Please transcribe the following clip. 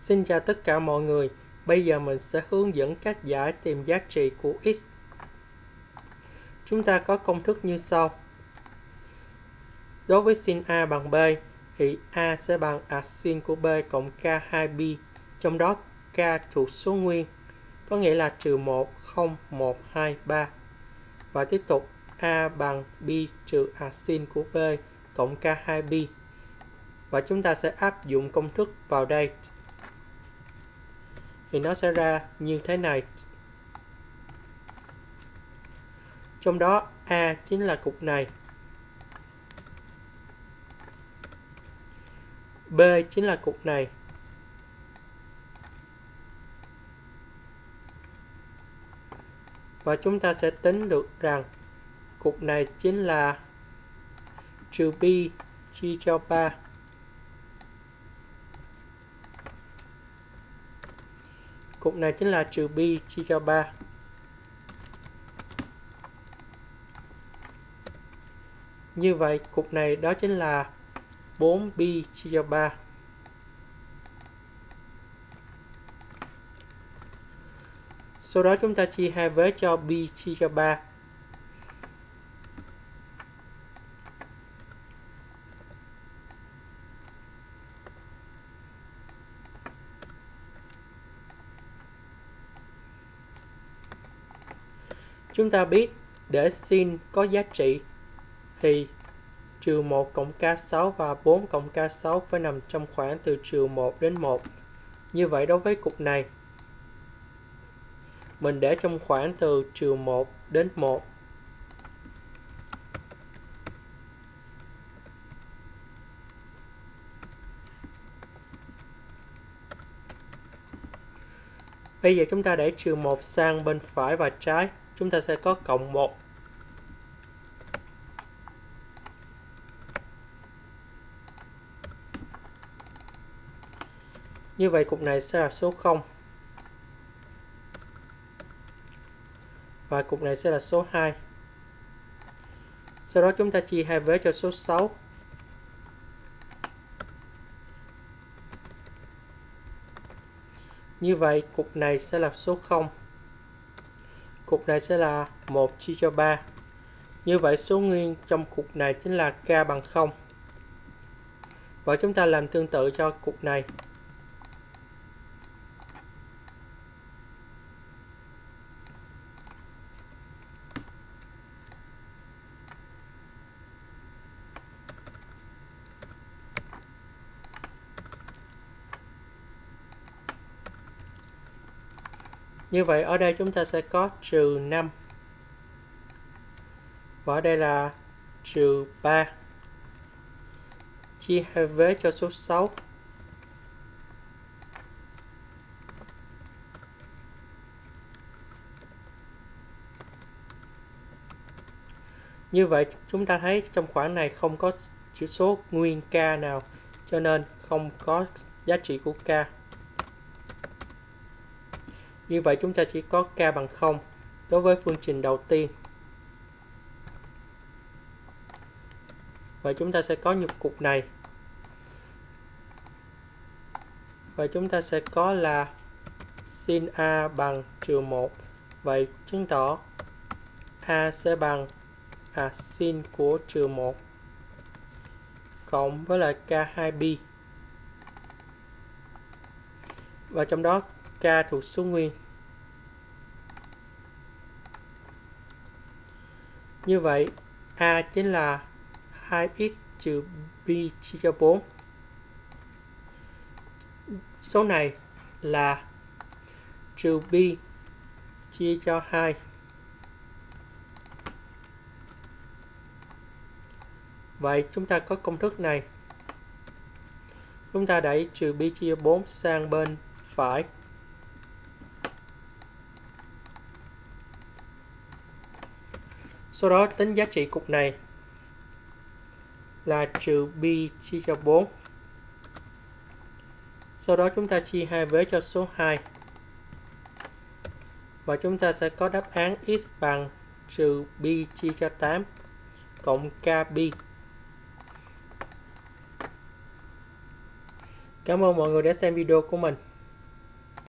Xin chào tất cả mọi người. Bây giờ mình sẽ hướng dẫn cách giải tìm giá trị của x. Chúng ta có công thức như sau. Đối với sin A bằng B thì A sẽ bằng sin của B cộng K2B, trong đó K thuộc số nguyên, có nghĩa là trừ 1, 0, 1, 2, 3. Và tiếp tục A bằng B trừ sin của B cộng K2B. Và chúng ta sẽ áp dụng công thức vào đây. Thì nó sẽ ra như thế này. Trong đó A chính là cục này, B chính là cục này, và chúng ta sẽ tính được rằng cục này chính là trừ B chia cho 3. Cục này chính là trừ B chia cho 3. Như vậy, cục này đó chính là 4B chia cho 3. Sau đó chúng ta chia hai vế cho B chia cho 3. Chúng ta biết để sin có giá trị thì trừ 1 cộng K6 và 4 cộng K6 phải nằm trong khoảng từ trừ 1 đến 1. Như vậy đối với cục này, mình để trong khoảng từ trừ 1 đến 1. Bây giờ chúng ta để trừ 1 sang bên phải và trái, chúng ta sẽ có cộng 1. Như vậy cục này sẽ là số 0. Và cục này sẽ là số 2. Sau đó chúng ta chia hai vế cho số 6. Như vậy cục này sẽ là số 0. Cục này sẽ là 1 chia cho 3. Như vậy số nguyên trong cục này chính là K bằng 0. Và chúng ta làm tương tự cho cục này. Như vậy ở đây chúng ta sẽ có trừ 5. Và ở đây là trừ 3. Chia hai vế cho số 6. Như vậy chúng ta thấy trong khoảng này không có chữ số nguyên K nào, cho nên không có giá trị của K. Như vậy chúng ta chỉ có K bằng 0 đối với phương trình đầu tiên. Và chúng ta sẽ có nhục cục này. Và chúng ta sẽ có là sin A bằng trừ 1. Vậy chứng tỏ A sẽ bằng sin của trừ 1 cộng với lại K2B. Và trong đó K thuộc số nguyên. Như vậy A chính là 2x trừ B chia cho 4. Số này là trừ B chia cho 2. Vậy chúng ta có công thức này. Chúng ta đẩy trừ B chia 4 sang bên phải. Sau đó tính giá trị cục này là trừ B chia cho 4. Sau đó chúng ta chia hai vế cho số 2. Và chúng ta sẽ có đáp án x bằng trừ B chia cho 8 cộng KB. Cảm ơn mọi người đã xem video của mình.